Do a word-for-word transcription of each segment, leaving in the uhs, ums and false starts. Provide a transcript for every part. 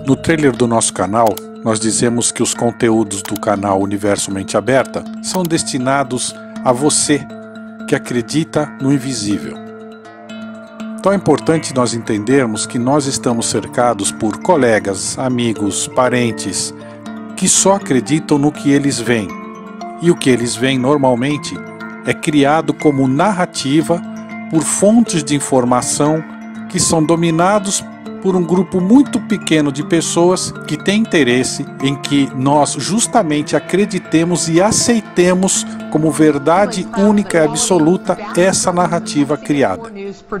No trailer do nosso canal, nós dizemos que os conteúdos do canal Universo Mente Aberta são destinados a você que acredita no invisível. Então é importante nós entendermos que nós estamos cercados por colegas, amigos, parentes, que só acreditam no que eles veem. E o que eles veem normalmente é criado como narrativa por fontes de informação que são dominados por um grupo muito pequeno de pessoas que têm interesse em que nós justamente acreditemos e aceitemos como verdade única e absoluta essa narrativa criada.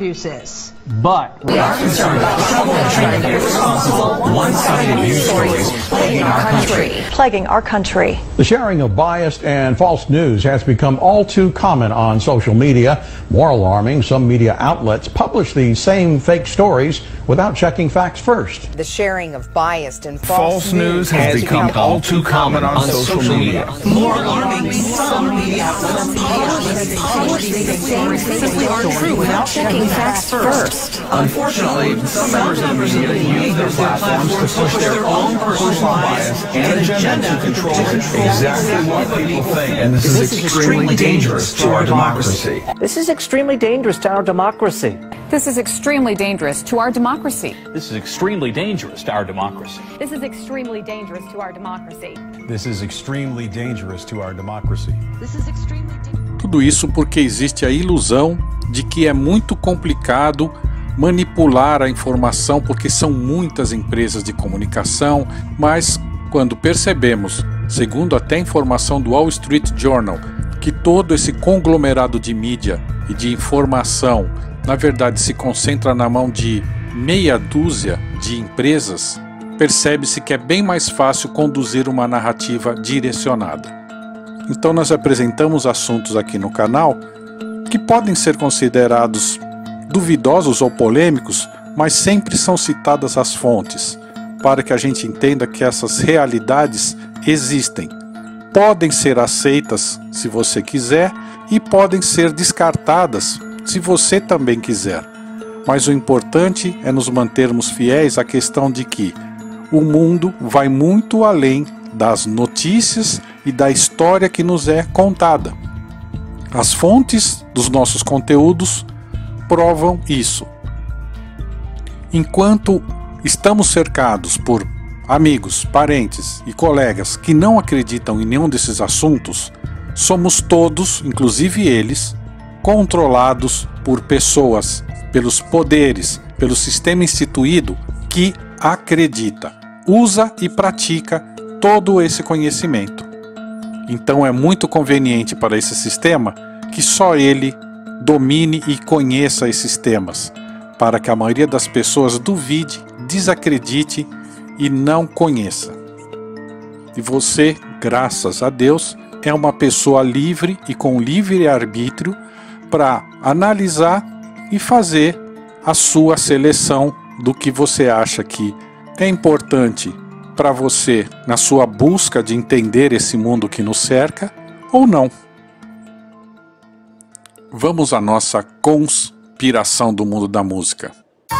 But we are concerned about troubling irresponsible, one-sided news stories plaguing our country. Plaguing our country. The sharing of biased and false news has become all too common on social media. More alarming, some media outlets publish these same fake stories without checking facts first. The sharing of biased and false, false news has, has become, become all too common on, on social, social media. media. More alarming, some media outlets publish these stories simply aren't true without checking facts first. Unfortunately, some members of the media use their platforms to push their own personal bias and agenda to control exactly what people think. And this, this is extremely dangerous to our democracy. This is extremely dangerous to our democracy. This is extremely dangerous to our democracy. This is extremely dangerous to our democracy. This is extremely dangerous to our democracy. This is extremely dangerous to our democracy. This is extremely dangerous. Tudo isso porque existe a ilusão de que é muito complicado manipular a informação, porque são muitas empresas de comunicação, mas quando percebemos, segundo até a informação do Wall Street Journal, que todo esse conglomerado de mídia e de informação, na verdade, se concentra na mão de meia dúzia de empresas, percebe-se que é bem mais fácil conduzir uma narrativa direcionada. Então nós apresentamos assuntos aqui no canal que podem ser considerados duvidosos ou polêmicos, mas sempre são citadas as fontes, para que a gente entenda que essas realidades existem. Podem ser aceitas se você quiser e podem ser descartadas se você também quiser. Mas o importante é nos mantermos fiéis à questão de que o mundo vai muito além das notícias e da história que nos é contada. As fontes dos nossos conteúdos provam isso. Enquanto estamos cercados por amigos, parentes e colegas que não acreditam em nenhum desses assuntos, somos todos, inclusive eles, controlados por pessoas, pelos poderes, pelo sistema instituído que acredita, usa e pratica todo esse conhecimento. Então é muito conveniente para esse sistema que só ele domine e conheça esses temas, para que a maioria das pessoas duvide, desacredite e não conheça. E você, graças a Deus, é uma pessoa livre e com livre arbítrio para analisar e fazer a sua seleção do que você acha que é importante para você na sua busca de entender esse mundo que nos cerca ou não. Vamos à nossa conspiração do mundo da música.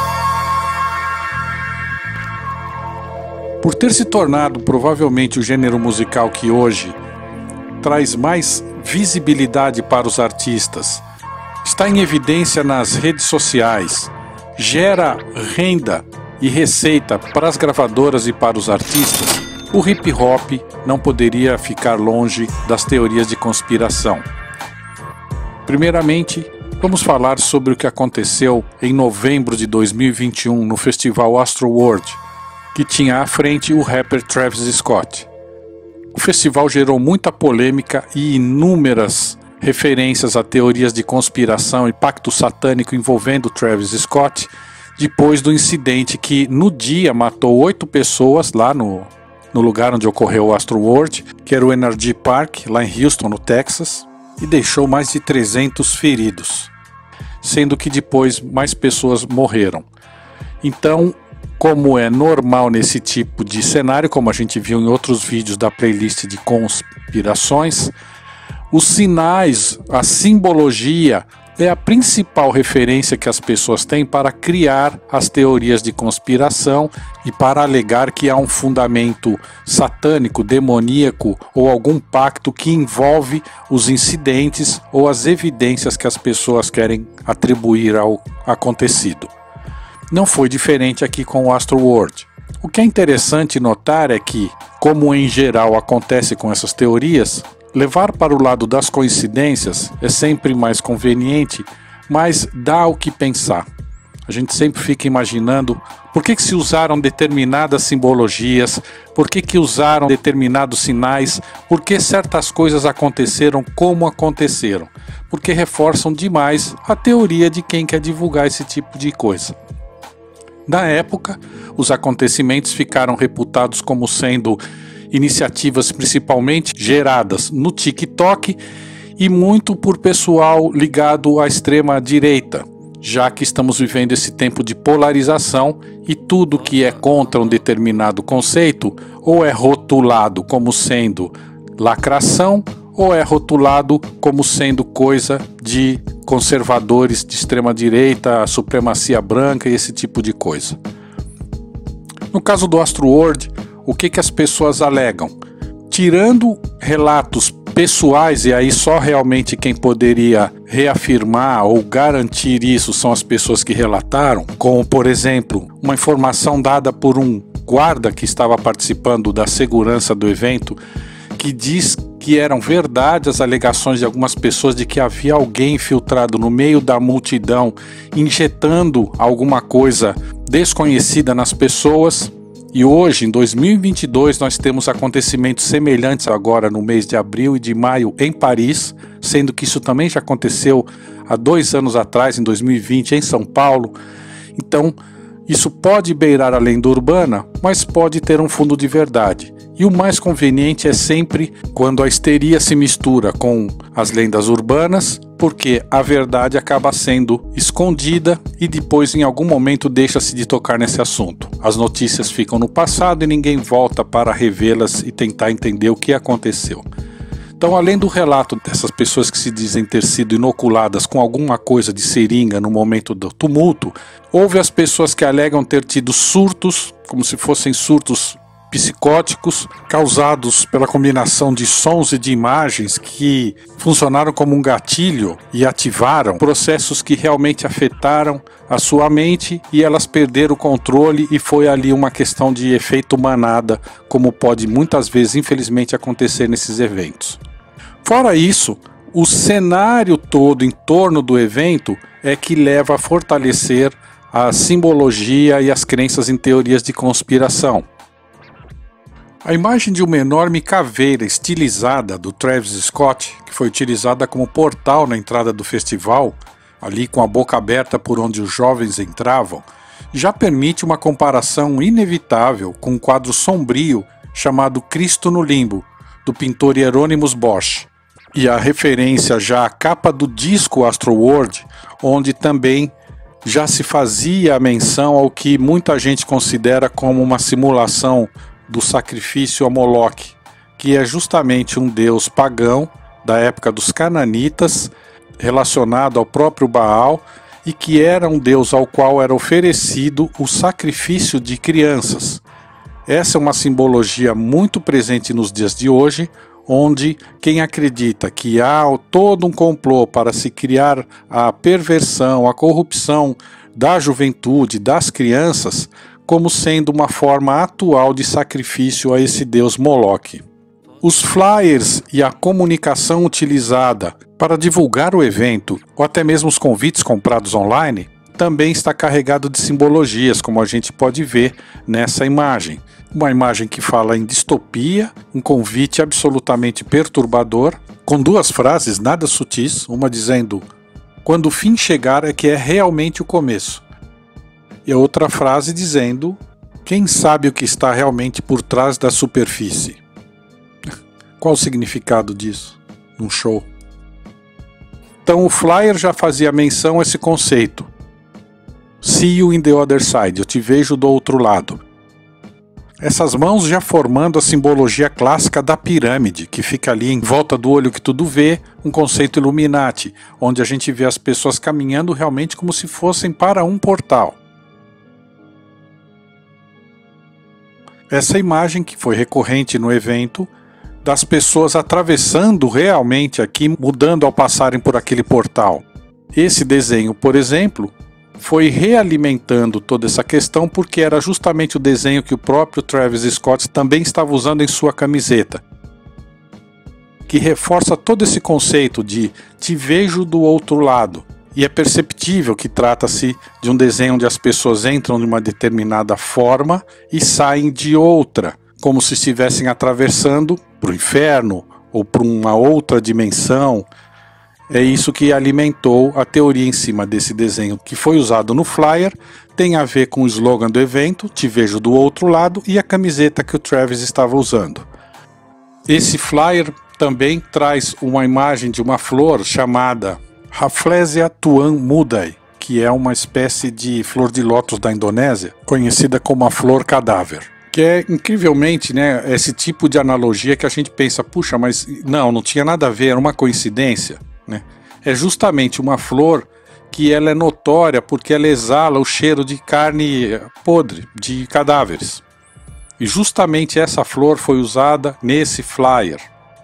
Por ter se tornado provavelmente o gênero musical que hoje traz mais visibilidade para os artistas, está em evidência nas redes sociais, gera renda e receita para as gravadoras e para os artistas, o hip hop não poderia ficar longe das teorias de conspiração. Primeiramente, vamos falar sobre o que aconteceu em novembro de dois mil e vinte e um no festival Astroworld, que tinha à frente o rapper Travis Scott. O festival gerou muita polêmica e inúmeras referências a teorias de conspiração e pacto satânico envolvendo Travis Scott, depois do incidente que no dia matou oito pessoas lá no, no lugar onde ocorreu o Astroworld, que era o N R G Park, lá em Houston, no Texas, e deixou mais de trezentos feridos, sendo que depois mais pessoas morreram. Então, como é normal nesse tipo de cenário, como a gente viu em outros vídeos da playlist de conspirações, os sinais, a simbologia é a principal referência que as pessoas têm para criar as teorias de conspiração e para alegar que há um fundamento satânico, demoníaco ou algum pacto que envolve os incidentes ou as evidências que as pessoas querem atribuir ao acontecido. Não foi diferente aqui com o Astroworld. O que é interessante notar é que, como em geral acontece com essas teorias, levar para o lado das coincidências é sempre mais conveniente, mas dá o que pensar. A gente sempre fica imaginando por que que se usaram determinadas simbologias, por que que usaram determinados sinais, por que certas coisas aconteceram como aconteceram, porque reforçam demais a teoria de quem quer divulgar esse tipo de coisa. Na época, os acontecimentos ficaram reputados como sendo iniciativas principalmente geradas no TikTok e muito por pessoal ligado à extrema direita, já que estamos vivendo esse tempo de polarização e tudo que é contra um determinado conceito ou é rotulado como sendo lacração ou é rotulado como sendo coisa de conservadores de extrema direita, supremacia branca e esse tipo de coisa. No caso do Astroworld, o que que as pessoas alegam? Tirando relatos pessoais, e aí só realmente quem poderia reafirmar ou garantir isso são as pessoas que relataram, como por exemplo, uma informação dada por um guarda que estava participando da segurança do evento, que diz que eram verdade as alegações de algumas pessoas de que havia alguém infiltrado no meio da multidão, injetando alguma coisa desconhecida nas pessoas. E hoje, em dois mil e vinte e dois, nós temos acontecimentos semelhantes agora no mês de abril e de maio em Paris, sendo que isso também já aconteceu há dois anos atrás, em dois mil e vinte, em São Paulo. Então, isso pode beirar a lenda urbana, mas pode ter um fundo de verdade. E o mais conveniente é sempre quando a histeria se mistura com as lendas urbanas, porque a verdade acaba sendo escondida e depois em algum momento deixa-se de tocar nesse assunto. As notícias ficam no passado e ninguém volta para revê-las e tentar entender o que aconteceu. Então, além do relato dessas pessoas que se dizem ter sido inoculadas com alguma coisa de seringa no momento do tumulto, houve as pessoas que alegam ter tido surtos, como se fossem surtos psicóticos causados pela combinação de sons e de imagens que funcionaram como um gatilho e ativaram processos que realmente afetaram a sua mente e elas perderam o controle e foi ali uma questão de efeito manada, como pode muitas vezes infelizmente acontecer nesses eventos. Fora isso, o cenário todo em torno do evento é que leva a fortalecer a simbologia e as crenças em teorias de conspiração. A imagem de uma enorme caveira estilizada do Travis Scott, que foi utilizada como portal na entrada do festival, ali com a boca aberta por onde os jovens entravam, já permite uma comparação inevitável com um quadro sombrio chamado Cristo no Limbo, do pintor Hieronymus Bosch, e a referência já à capa do disco Astroworld, onde também já se fazia a menção ao que muita gente considera como uma simulação do sacrifício a Moloque, que é justamente um deus pagão da época dos cananitas, relacionado ao próprio Baal, e que era um deus ao qual era oferecido o sacrifício de crianças. Essa é uma simbologia muito presente nos dias de hoje, onde quem acredita que há todo um complô para se criar a perversão, a corrupção da juventude, das crianças, como sendo uma forma atual de sacrifício a esse deus Moloque. Os flyers e a comunicação utilizada para divulgar o evento, ou até mesmo os convites comprados online, também está carregado de simbologias, como a gente pode ver nessa imagem. Uma imagem que fala em distopia, um convite absolutamente perturbador, com duas frases nada sutis, uma dizendo "quando o fim chegar é que é realmente o começo", e a outra frase dizendo "quem sabe o que está realmente por trás da superfície". Qual o significado disso num show? Então o flyer já fazia menção a esse conceito. See you in the other side, eu te vejo do outro lado. Essas mãos já formando a simbologia clássica da pirâmide, que fica ali em volta do olho que tudo vê, um conceito Illuminati, onde a gente vê as pessoas caminhando realmente como se fossem para um portal. Essa imagem que foi recorrente no evento, das pessoas atravessando realmente aqui, mudando ao passarem por aquele portal. Esse desenho, por exemplo, foi realimentando toda essa questão porque era justamente o desenho que o próprio Travis Scott também estava usando em sua camiseta, que reforça todo esse conceito de te vejo do outro lado. E é perceptível que trata-se de um desenho onde as pessoas entram de uma determinada forma e saem de outra, como se estivessem atravessando para o inferno ou para uma outra dimensão. É isso que alimentou a teoria em cima desse desenho que foi usado no flyer, tem a ver com o slogan do evento, te vejo do outro lado, e a camiseta que o Travis estava usando. Esse flyer também traz uma imagem de uma flor chamada Rafflesia tuan mudai, que é uma espécie de flor de lótus da Indonésia, conhecida como a flor cadáver. Que é, incrivelmente, né, esse tipo de analogia que a gente pensa, puxa, mas não, não tinha nada a ver, era uma coincidência. Né? É justamente uma flor que ela é notória porque ela exala o cheiro de carne podre, de cadáveres. E justamente essa flor foi usada nesse flyer.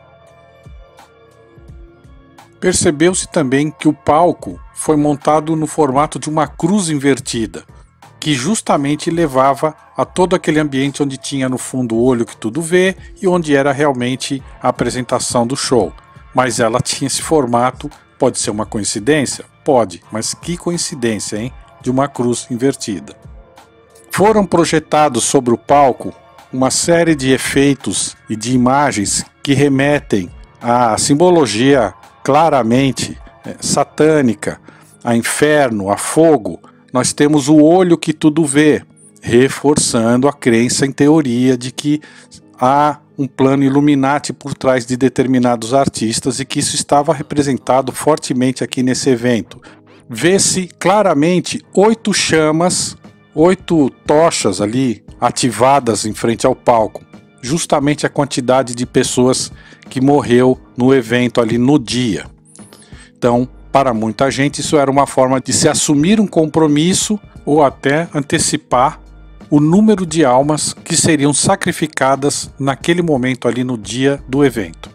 Percebeu-se também que o palco foi montado no formato de uma cruz invertida, que justamente levava a todo aquele ambiente onde tinha no fundo o olho que tudo vê e onde era realmente a apresentação do show. Mas ela tinha esse formato, pode ser uma coincidência? Pode, mas que coincidência, hein? De uma cruz invertida. Foram projetados sobre o palco uma série de efeitos e de imagens que remetem à simbologia claramente é, satânica, a inferno, a fogo. Nós temos o olho que tudo vê, reforçando a crença em teoria de que há um plano Illuminati por trás de determinados artistas e que isso estava representado fortemente aqui nesse evento. Vê-se claramente oito chamas, oito tochas ali ativadas em frente ao palco, justamente a quantidade de pessoas que morreu no evento ali no dia. Então, para muita gente isso era uma forma de se assumir um compromisso ou até antecipar o número de almas que seriam sacrificadas naquele momento ali no dia do evento.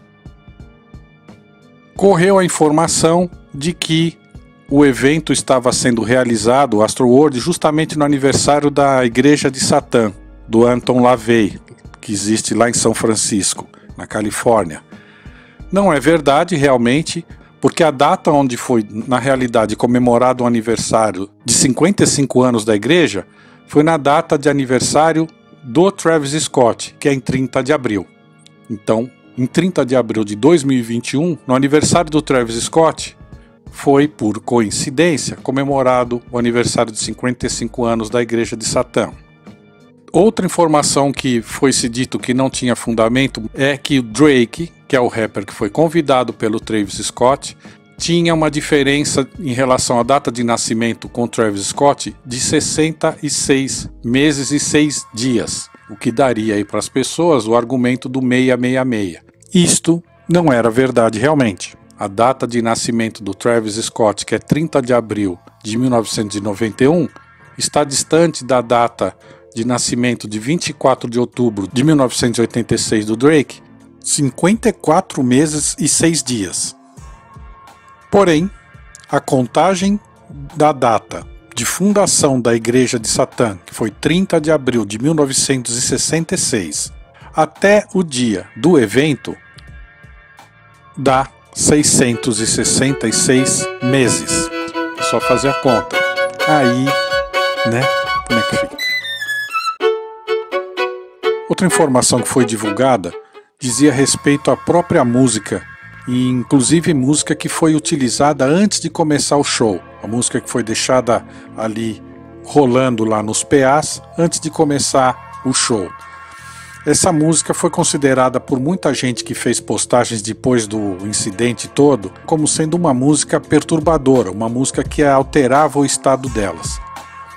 Correu a informação de que o evento estava sendo realizado, o Astroworld, justamente no aniversário da Igreja de Satã, do Anton LaVey, que existe lá em São Francisco, na Califórnia. Não é verdade realmente, porque a data onde foi, na realidade, comemorado o aniversário de cinquenta e cinco anos da igreja foi na data de aniversário do Travis Scott, que é em trinta de abril. Então, em trinta de abril de dois mil e vinte e um, no aniversário do Travis Scott, foi, por coincidência, comemorado o aniversário de cinquenta e cinco anos da Igreja de Satã. Outra informação que foi se dito que não tinha fundamento é que o Drake, que é o rapper que foi convidado pelo Travis Scott, tinha uma diferença em relação à data de nascimento com Travis Scott de sessenta e seis meses e seis dias, o que daria aí para as pessoas o argumento do seiscentos e sessenta e seis. Isto não era verdade realmente. A data de nascimento do Travis Scott, que é trinta de abril de mil novecentos e noventa e um, está distante da data de nascimento de vinte e quatro de outubro de mil novecentos e oitenta e seis do Drake, cinquenta e quatro meses e seis dias. Porém, a contagem da data de fundação da Igreja de Satã, que foi trinta de abril de mil novecentos e sessenta e seis, até o dia do evento, dá seiscentos e sessenta e seis meses. É só fazer a conta. Aí, né, como é que fica? Outra informação que foi divulgada dizia respeito à própria música, e inclusive música que foi utilizada antes de começar o show, a música que foi deixada ali rolando lá nos P As antes de começar o show. Essa música foi considerada por muita gente que fez postagens depois do incidente todo como sendo uma música perturbadora, uma música que alterava o estado delas.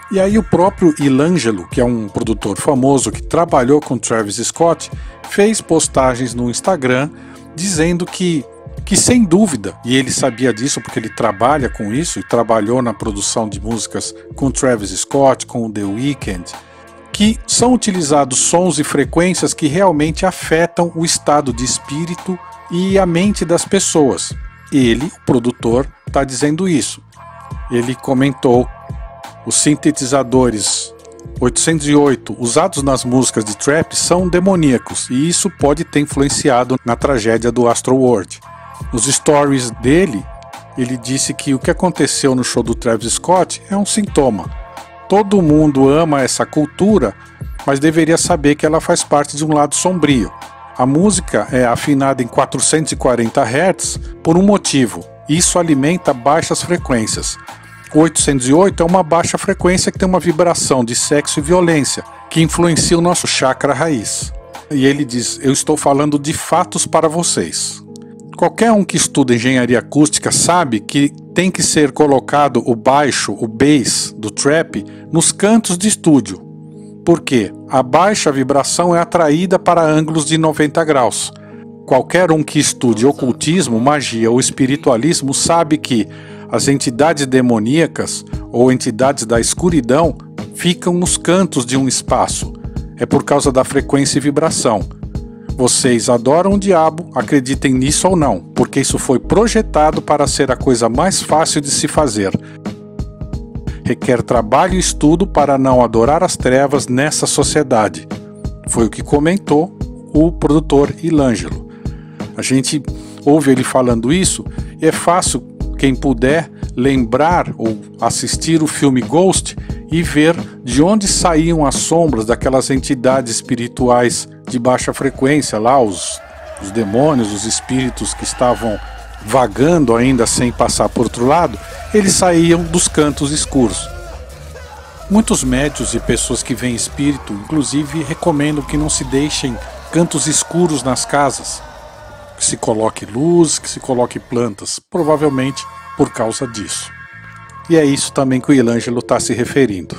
E aí o próprio Ilangelo, que é um produtor famoso que trabalhou com Travis Scott, fez postagens no Instagram dizendo que, que sem dúvida, e ele sabia disso porque ele trabalha com isso e trabalhou na produção de músicas com Travis Scott, com The Weeknd, que são utilizados sons e frequências que realmente afetam o estado de espírito e a mente das pessoas. Ele, o produtor, está dizendo isso. Ele comentou: os sintetizadores oitocentos e oito usados nas músicas de trap são demoníacos e isso pode ter influenciado na tragédia do Astroworld. Nos stories dele, ele disse que o que aconteceu no show do Travis Scott é um sintoma. Todo mundo ama essa cultura, mas deveria saber que ela faz parte de um lado sombrio. A música é afinada em quatrocentos e quarenta hertz por um motivo. Isso alimenta baixas frequências. O oitocentos e oito é uma baixa frequência que tem uma vibração de sexo e violência, que influencia o nosso chakra raiz. E ele diz: eu estou falando de fatos para vocês. Qualquer um que estuda engenharia acústica sabe que tem que ser colocado o baixo, o bass do trap, nos cantos de estúdio. Por quê? A baixa vibração é atraída para ângulos de noventa graus. Qualquer um que estude ocultismo, magia ou espiritualismo sabe que as entidades demoníacas ou entidades da escuridão ficam nos cantos de um espaço. É por causa da frequência e vibração. Vocês adoram o diabo, acreditem nisso ou não, porque isso foi projetado para ser a coisa mais fácil de se fazer. Requer trabalho e estudo para não adorar as trevas nessa sociedade. Foi o que comentou o produtor Ilangelo. A gente ouve ele falando isso e é fácil, quem puder, lembrar ou assistir o filme Ghost e ver de onde saíam as sombras daquelas entidades espirituais de baixa frequência, lá os, os demônios, os espíritos que estavam vagando ainda sem passar por outro lado, eles saíam dos cantos escuros. Muitos médiuns e pessoas que veem espírito, inclusive, recomendam que não se deixem cantos escuros nas casas, que se coloque luz, que se coloque plantas, provavelmente por causa disso. E é isso também que o Ilangelo está se referindo.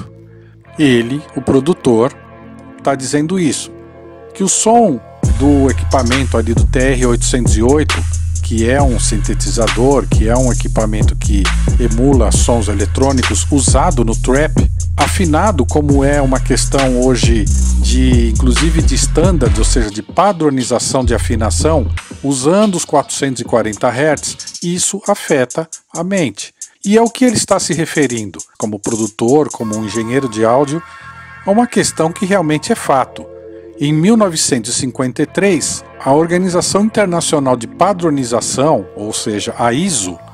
Ele, o produtor, está dizendo isso, que o som do equipamento ali do T R oitocentos e oito, que é um sintetizador, que é um equipamento que emula sons eletrônicos usado no trap, afinado como é uma questão hoje de, inclusive de standard, ou seja, de padronização de afinação, usando os quatrocentos e quarenta hertz, isso afeta a mente. E é o que ele está se referindo, como produtor, como um engenheiro de áudio, a uma questão que realmente é fato. Em mil novecentos e cinquenta e três, a Organização Internacional de Padronização, ou seja, a I S O,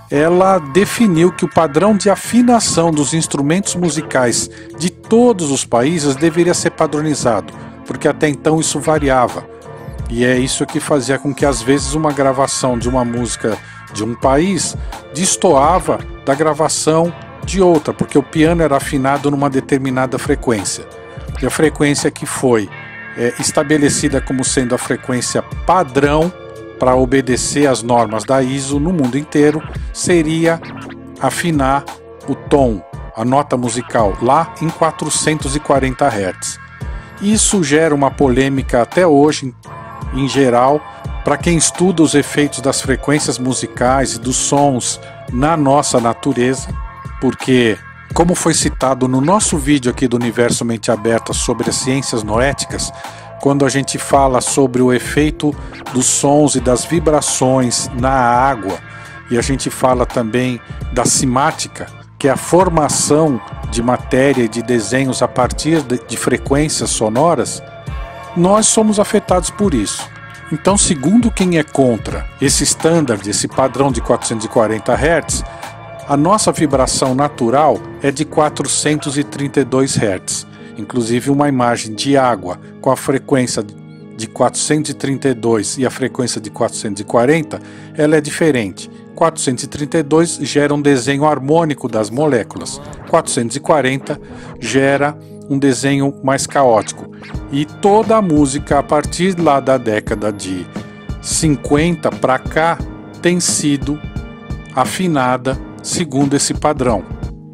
ela definiu que o padrão de afinação dos instrumentos musicais de todos os países deveria ser padronizado, porque até então isso variava. E é isso que fazia com que às vezes uma gravação de uma música de um país destoava da gravação de outra, porque o piano era afinado numa determinada frequência. E a frequência que foi é, estabelecida como sendo a frequência padrão para obedecer às normas da I S O no mundo inteiro seria afinar o tom, a nota musical, lá em quatrocentos e quarenta hertz. Isso gera uma polêmica até hoje, em geral, para quem estuda os efeitos das frequências musicais e dos sons na nossa natureza, porque, como foi citado no nosso vídeo aqui do Universo Mente Aberta sobre as ciências noéticas, quando a gente fala sobre o efeito dos sons e das vibrações na água, e a gente fala também da cimática, que é a formação de matéria e de desenhos a partir de, de frequências sonoras, nós somos afetados por isso. Então, segundo quem é contra esse standard, esse padrão de quatrocentos e quarenta hertz, a nossa vibração natural é de quatrocentos e trinta e dois hertz. Inclusive, uma imagem de água com a frequência de quatrocentos e trinta e dois e a frequência de quatrocentos e quarenta, ela é diferente. quatrocentos e trinta e dois gera um desenho harmônico das moléculas, quatrocentos e quarenta gera um desenho mais caótico. E toda a música a partir lá da década de cinquenta para cá tem sido afinada segundo esse padrão.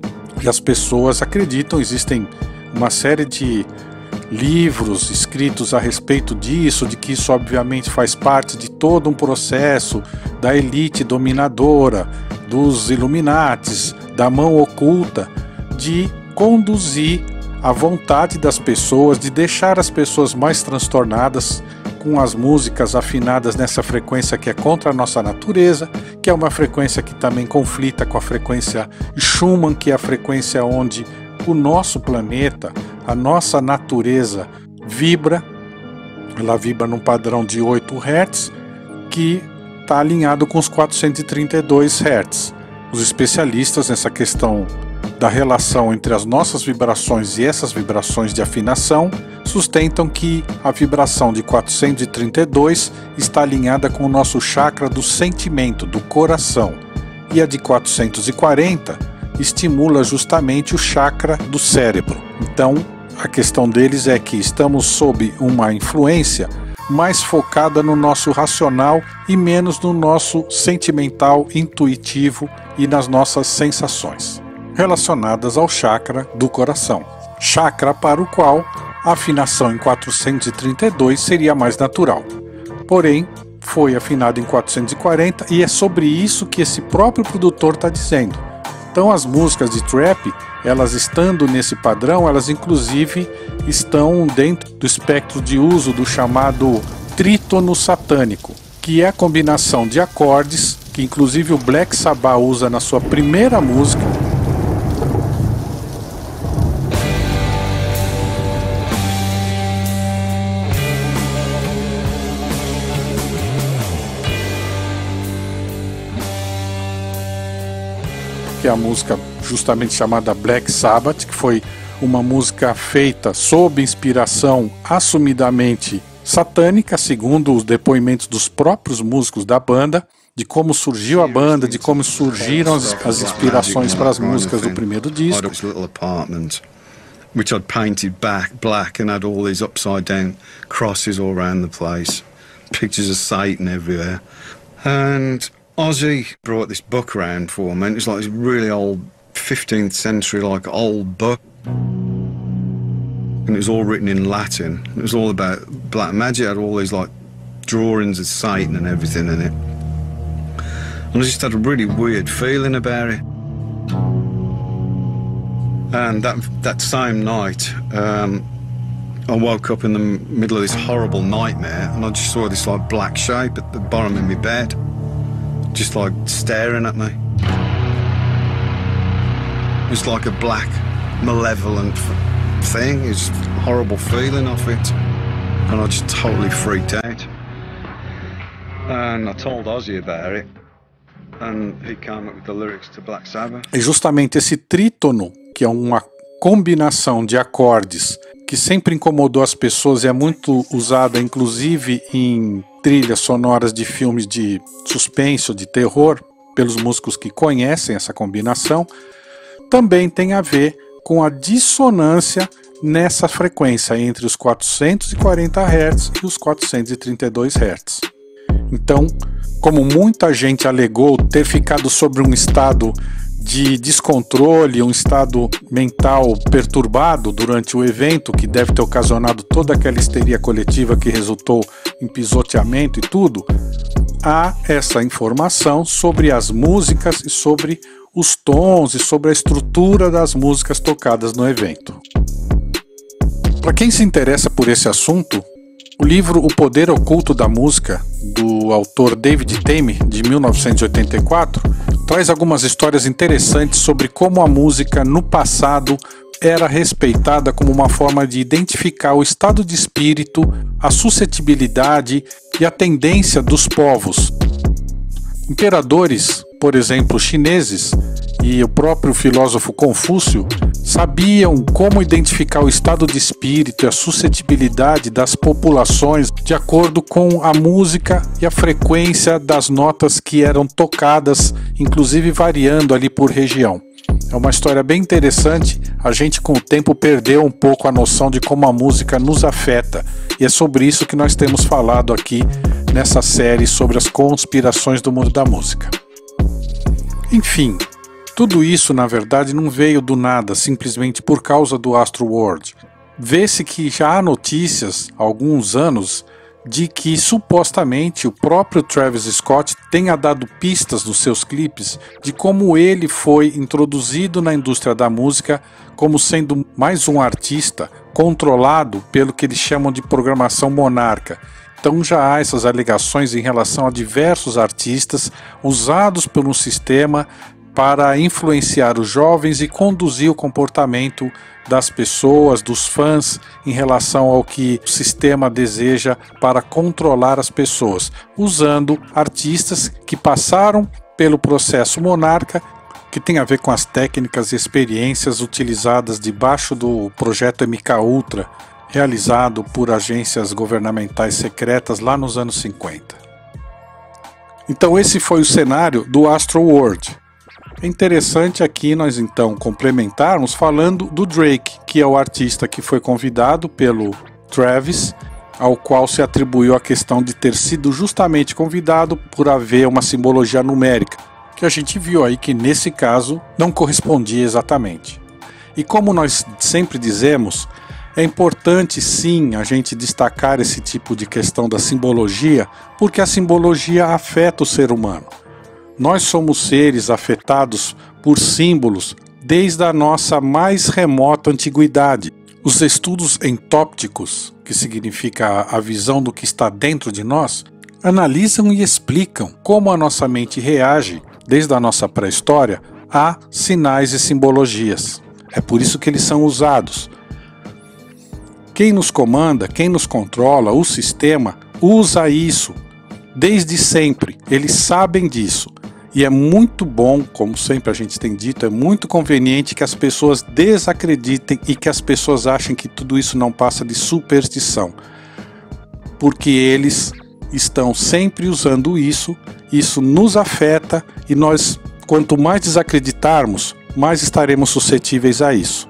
E as pessoas acreditam, existem uma série de livros escritos a respeito disso, de que isso obviamente faz parte de todo um processo da elite dominadora, dos Illuminatis, da mão oculta, de conduzir a vontade das pessoas, de deixar as pessoas mais transtornadas com as músicas afinadas nessa frequência que é contra a nossa natureza, que é uma frequência que também conflita com a frequência Schumann, que é a frequência onde o nosso planeta, a nossa natureza vibra. Ela vibra num padrão de oito hertz, que está alinhado com os quatrocentos e trinta e dois hertz. Os especialistas nessa questão da relação entre as nossas vibrações e essas vibrações de afinação sustentam que a vibração de quatrocentos e trinta e dois está alinhada com o nosso chakra do sentimento, do coração, e a de quatrocentos e quarenta estimula justamente o chakra do cérebro. Então, a questão deles é que estamos sob uma influência mais focada no nosso racional e menos no nosso sentimental, intuitivo e nas nossas sensações, relacionadas ao chakra do coração. Chakra para o qual a afinação em quatrocentos e trinta e dois seria mais natural. Porém, foi afinado em quatrocentos e quarenta e é sobre isso que esse próprio produtor está dizendo. Então as músicas de trap, elas estando nesse padrão, elas inclusive estão dentro do espectro de uso do chamado trítono satânico, que é a combinação de acordes que inclusive o Black Sabbath usa na sua primeira música. Que é a música justamente chamada Black Sabbath, que foi uma música feita sob inspiração assumidamente satânica, segundo os depoimentos dos próprios músicos da banda, de como surgiu a banda, de como surgiram as, as inspirações para as músicas do primeiro disco. Which I'd painted back black and had all these upside down crosses all around the place, pictures of Satan everywhere, and Ozzy brought this book around for me, and it was like this really old fifteenth century, like old book. And it was all written in Latin. It was all about black magic, it had all these like drawings of Satan and everything in it. And I just had a really weird feeling about it. And that, that same night, um, I woke up in the middle of this horrible nightmare, and I just saw this like black shape at the bottom of my bed, just like staring at me. It was like a black, malevolent thing. It's just a horrible feeling of it. And I just totally freaked out. And I told Ozzy about it. And he came up with the lyrics to Black Sabbath. E justamente esse trítono, que é uma combinação de acordes que sempre incomodou as pessoas e é muito usada inclusive em trilhas sonoras de filmes de suspense ou de terror, pelos músicos que conhecem essa combinação, também tem a ver com a dissonância nessa frequência entre os quatrocentos e quarenta hertz e os quatrocentos e trinta e dois hertz. Então, como muita gente alegou ter ficado sobre um estado de descontrole, um estado mental perturbado durante o evento, que deve ter ocasionado toda aquela histeria coletiva que resultou em pisoteamento e tudo, há essa informação sobre as músicas e sobre os tons e sobre a estrutura das músicas tocadas no evento. Para quem se interessa por esse assunto, o livro O Poder Oculto da Música, do autor David Tame, de mil novecentos e oitenta e quatro, traz algumas histórias interessantes sobre como a música no passado era respeitada como uma forma de identificar o estado de espírito, a suscetibilidade e a tendência dos povos. Imperadores, por exemplo, chineses, e o próprio filósofo Confúcio sabiam como identificar o estado de espírito e a suscetibilidade das populações de acordo com a música e a frequência das notas que eram tocadas, inclusive variando ali por região. É uma história bem interessante. A gente com o tempo perdeu um pouco a noção de como a música nos afeta, e é sobre isso que nós temos falado aqui nessa série sobre as conspirações do mundo da música. Enfim, Tudo isso, na verdade, não veio do nada, simplesmente por causa do Astroworld. Vê-se que já há notícias, há alguns anos, de que supostamente o próprio Travis Scott tenha dado pistas nos seus clipes de como ele foi introduzido na indústria da música como sendo mais um artista controlado pelo que eles chamam de programação monarca. Então já há essas alegações em relação a diversos artistas usados por um sistema para influenciar os jovens e conduzir o comportamento das pessoas, dos fãs, em relação ao que o sistema deseja para controlar as pessoas, usando artistas que passaram pelo processo monarca, que tem a ver com as técnicas e experiências utilizadas debaixo do projeto M K Ultra, realizado por agências governamentais secretas lá nos anos cinquenta. Então esse foi o cenário do Astroworld. É interessante aqui nós então complementarmos falando do Drake, que é o artista que foi convidado pelo Travis, ao qual se atribuiu a questão de ter sido justamente convidado por haver uma simbologia numérica, que a gente viu aí que nesse caso não correspondia exatamente. E como nós sempre dizemos, é importante sim a gente destacar esse tipo de questão da simbologia, porque a simbologia afeta o ser humano. Nós somos seres afetados por símbolos desde a nossa mais remota antiguidade. Os estudos entópticos, que significa a visão do que está dentro de nós, analisam e explicam como a nossa mente reage, desde a nossa pré-história, a sinais e simbologias. É por isso que eles são usados. Quem nos comanda, quem nos controla, o sistema, usa isso desde sempre. Eles sabem disso. E é muito bom, como sempre a gente tem dito, é muito conveniente que as pessoas desacreditem e que as pessoas achem que tudo isso não passa de superstição. Porque eles estão sempre usando isso, isso nos afeta e nós, quanto mais desacreditarmos, mais estaremos suscetíveis a isso.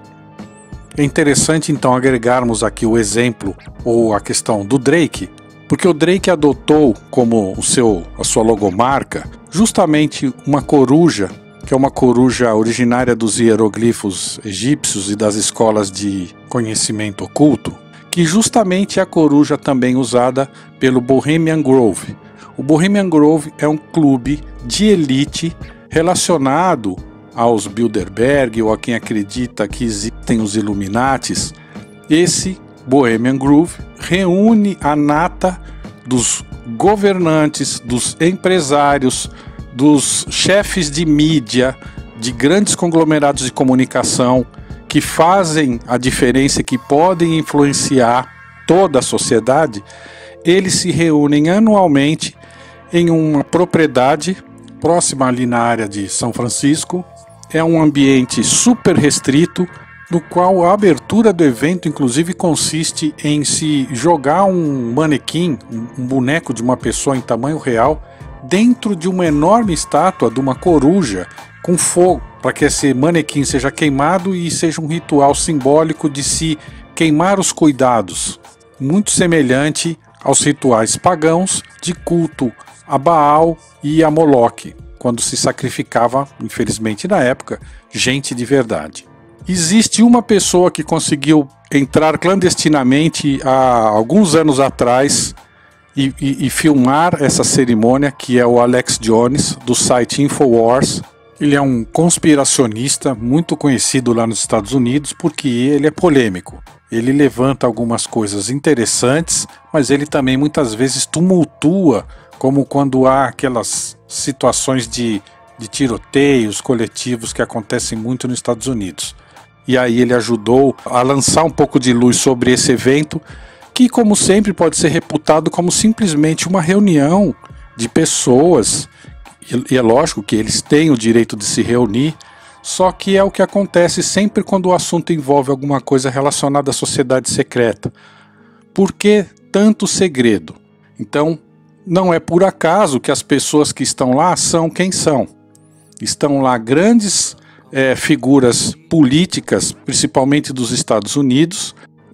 É interessante então agregarmos aqui o exemplo ou a questão do Drake, porque o Drake adotou como o seu, a sua logomarca justamente uma coruja, que é uma coruja originária dos hieroglifos egípcios e das escolas de conhecimento oculto, que justamente é a coruja também usada pelo Bohemian Grove. O Bohemian Grove é um clube de elite relacionado aos Bilderberg ou a quem acredita que existem os Illuminatis. Esse Bohemian Grove reúne a nata dos governantes, dos empresários, dos chefes de mídia, de grandes conglomerados de comunicação que fazem a diferença, que podem influenciar toda a sociedade. Eles se reúnem anualmente em uma propriedade próxima ali na área de São Francisco. É um ambiente super restrito, no qual a abertura do evento inclusive consiste em se jogar um manequim, um boneco de uma pessoa em tamanho real, dentro de uma enorme estátua de uma coruja com fogo, para que esse manequim seja queimado e seja um ritual simbólico de se queimar os cuidados, muito semelhante aos rituais pagãos de culto a Baal e a Moloque, quando se sacrificava, infelizmente na época, gente de verdade. Existe uma pessoa que conseguiu entrar clandestinamente há alguns anos atrás e, e, e filmar essa cerimônia, que é o Alex Jones, do site Infowars. Ele é um conspiracionista muito conhecido lá nos Estados Unidos porque ele é polêmico. Ele levanta algumas coisas interessantes, mas ele também muitas vezes tumultua, como quando há aquelas situações de, de tiroteios coletivos que acontecem muito nos Estados Unidos. E aí ele ajudou a lançar um pouco de luz sobre esse evento, que como sempre pode ser reputado como simplesmente uma reunião de pessoas, e é lógico que eles têm o direito de se reunir, só que é o que acontece sempre quando o assunto envolve alguma coisa relacionada à sociedade secreta. Por que tanto segredo? Então, não é por acaso que as pessoas que estão lá são quem são. Estão lá grandes É, figuras políticas, principalmente dos Estados Unidos,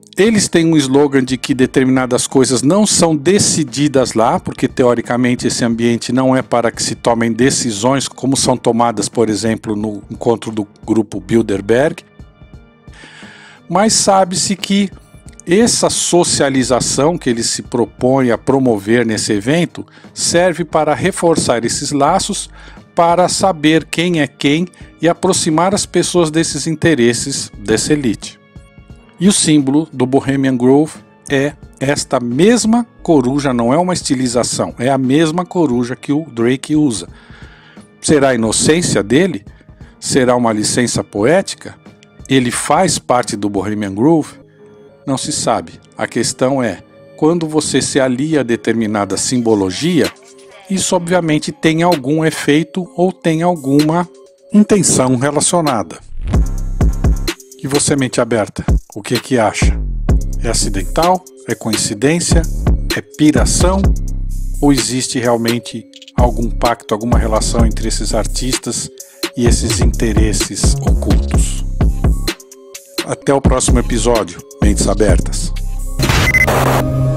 Eles têm um slogan de que determinadas coisas não são decididas lá, porque teoricamente esse ambiente não é para que se tomem decisões como são tomadas, por exemplo, no encontro do grupo Bilderberg. Mas sabe-se que essa socialização que eles se propõem a promover nesse evento serve para reforçar esses laços, para saber quem é quem e aproximar as pessoas desses interesses dessa elite. E o símbolo do Bohemian Grove é esta mesma coruja, não é uma estilização, é a mesma coruja que o Drake usa. Será a inocência dele? Será uma licença poética? Ele faz parte do Bohemian Grove? Não se sabe. A questão é, quando você se alia a determinada simbologia, isso obviamente tem algum efeito ou tem alguma intenção relacionada. E você, mente aberta, o que que acha? É acidental? É coincidência? É piração? Ou existe realmente algum pacto, alguma relação entre esses artistas e esses interesses ocultos? Até o próximo episódio, Mentes Abertas.